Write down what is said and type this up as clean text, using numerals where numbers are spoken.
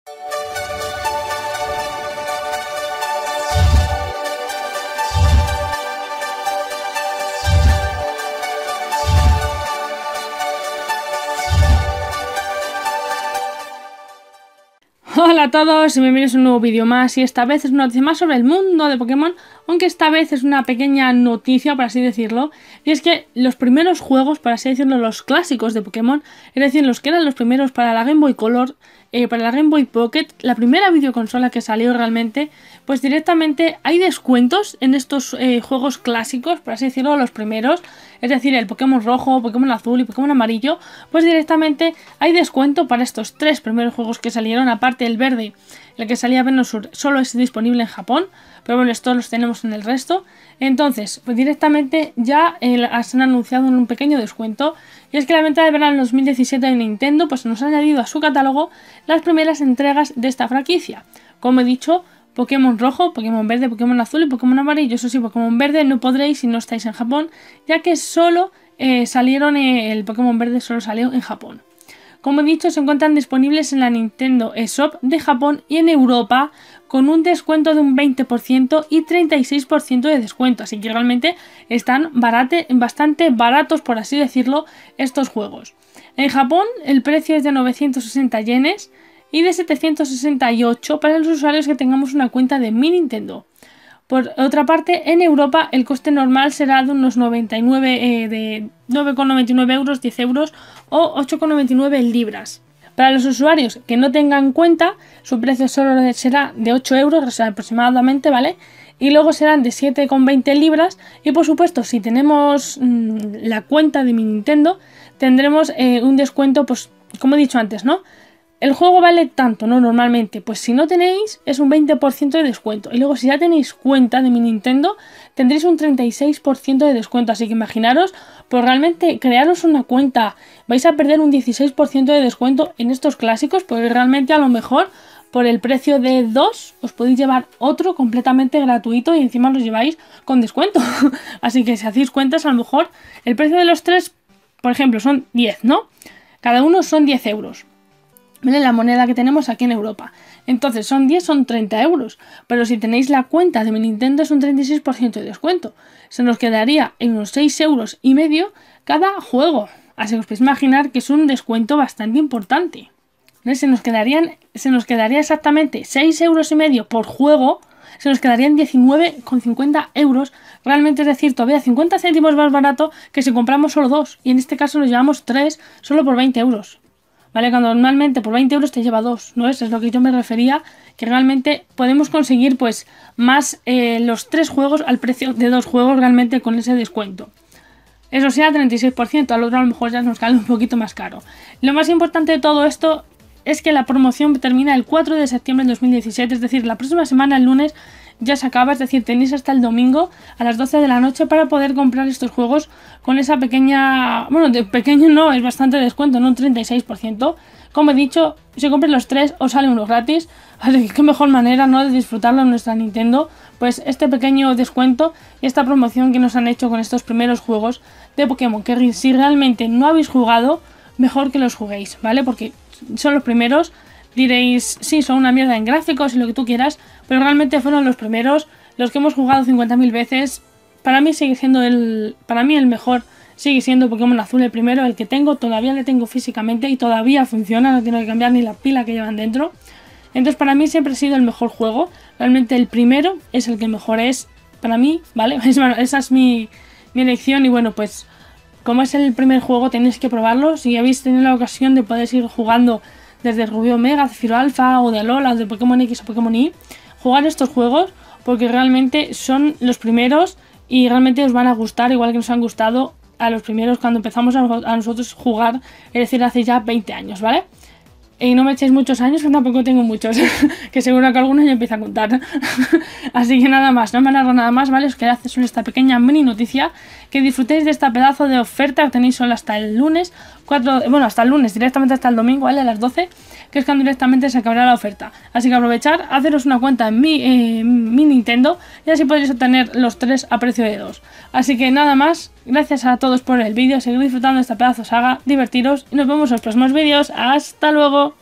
Hola a todos y bienvenidos a un nuevo vídeo más, y esta vez es una noticia más sobre el mundo de Pokémon, aunque esta vez es una pequeña noticia, por así decirlo, y es que los primeros juegos, por así decirlo, los clásicos de Pokémon, es decir, los que eran los primeros para la Game Boy Color, para la Game Boy Pocket, la primera videoconsola que salió realmente, pues directamente hay descuentos en estos juegos clásicos, por así decirlo, los primeros, es decir, el Pokémon rojo, Pokémon azul y Pokémon amarillo, pues directamente hay descuento para estos tres primeros juegos que salieron. Aparte el verde, el que salía Venusaur, solo es disponible en Japón, pero bueno, estos los tenemos en el resto. Entonces, pues directamente ya se han anunciado un pequeño descuento, y es que la venta de verano 2017 de Nintendo pues nos ha añadido a su catálogo las primeras entregas de esta franquicia. Como he dicho, Pokémon rojo, Pokémon verde, Pokémon azul y Pokémon amarillo. Eso sí, Pokémon verde no podréis si no estáis en Japón, ya que solo salieron, el Pokémon verde solo salió en Japón. Como he dicho, se encuentran disponibles en la Nintendo eShop de Japón y en Europa con un descuento de un 20% y 36% de descuento. Así que realmente están bastante baratos, por así decirlo, estos juegos. En Japón el precio es de 960 yenes y de 768 para los usuarios que tengamos una cuenta de Mi Nintendo. Por otra parte, en Europa el coste normal será de unos 9,99 euros, 10 euros o 8,99 libras. Para los usuarios que no tengan cuenta, su precio solo será de 8 euros, o sea, aproximadamente, ¿vale? Y luego serán de 7,20 libras. Y por supuesto, si tenemos la cuenta de Mi Nintendo, tendremos un descuento, pues como he dicho antes, ¿no? El juego vale tanto, ¿no? Normalmente, pues si no tenéis es un 20% de descuento. Y luego si ya tenéis cuenta de Mi Nintendo, tendréis un 36% de descuento. Así que imaginaros, pues realmente crearos una cuenta, vais a perder un 16% de descuento en estos clásicos, porque realmente a lo mejor por el precio de 2 os podéis llevar otro completamente gratuito y encima los lleváis con descuento. Así que si hacéis cuentas, a lo mejor el precio de los tres, por ejemplo, son 10, ¿no? Cada uno son 10 euros. ¿Vale? La moneda que tenemos aquí en Europa. Entonces son 10, son 30 euros. Pero si tenéis la cuenta de Mi Nintendo es un 36% de descuento. Se nos quedaría en unos 6,5 euros cada juego. Así que os podéis imaginar que es un descuento bastante importante. ¿Vale? Se nos quedaría exactamente 6,5 euros por juego. Se nos quedarían 19,50 euros. Realmente, es decir, todavía 50 céntimos más barato que si compramos solo 2. Y en este caso nos llevamos 3 solo por 20 euros. ¿Vale? Cuando normalmente por 20 euros te lleva 2, ¿no? Eso es lo que yo me refería, que realmente podemos conseguir pues más los 3 juegos al precio de 2 juegos realmente con ese descuento. Eso sea 36%, al otro a lo mejor ya nos sale un poquito más caro. Lo más importante de todo esto es que la promoción termina el 4 de septiembre de 2017, es decir, la próxima semana, el lunes, ya se acaba, es decir, tenéis hasta el domingo a las 12 de la noche para poder comprar estos juegos con esa pequeña... Bueno, de pequeño no, es bastante descuento, no un 36%. Como he dicho, si compras los 3 os sale uno gratis, así que qué mejor manera, ¿no?, de disfrutarlo en nuestra Nintendo, pues este pequeño descuento y esta promoción que nos han hecho con estos primeros juegos de Pokémon, que si realmente no habéis jugado, mejor que los juguéis, ¿vale? Porque son los primeros. Diréis, sí, son una mierda en gráficos y lo que tú quieras, pero realmente fueron los primeros, los que hemos jugado 50.000 veces. Para mí sigue siendo el mejor, sigue siendo Pokémon azul, el primero, el que tengo, todavía le tengo físicamente y todavía funciona, no tengo que cambiar ni la pila que llevan dentro. Entonces para mí siempre ha sido el mejor juego, realmente el primero es el que mejor es para mí, ¿vale? Esa es mi elección y bueno, pues como es el primer juego tenéis que probarlo. Si habéis tenido la ocasión de poder ir jugando desde Rubio Omega, Zafiro Alpha o de Alola o de Pokémon X o Pokémon Y, jugar estos juegos porque realmente son los primeros y realmente os van a gustar, igual que nos han gustado a los primeros cuando empezamos a nosotros jugar, es decir, hace ya 20 años, ¿vale? Y no me echéis muchos años, que tampoco tengo muchos, que seguro que algunos ya empieza a contar. Así que nada más, no me alargo nada más, ¿vale? Os quería hacer solo esta pequeña mini noticia, que disfrutéis de esta pedazo de oferta que tenéis solo hasta el lunes, hasta el lunes, directamente hasta el domingo, ¿vale? A las 12, que es cuando directamente se acabará la oferta. Así que aprovechar, haceros una cuenta en mi Nintendo y así podréis obtener los 3 a precio de 2. Así que nada más, gracias a todos por el vídeo, seguid disfrutando de esta pedazo saga, divertiros y nos vemos en los próximos vídeos. ¡Hasta luego!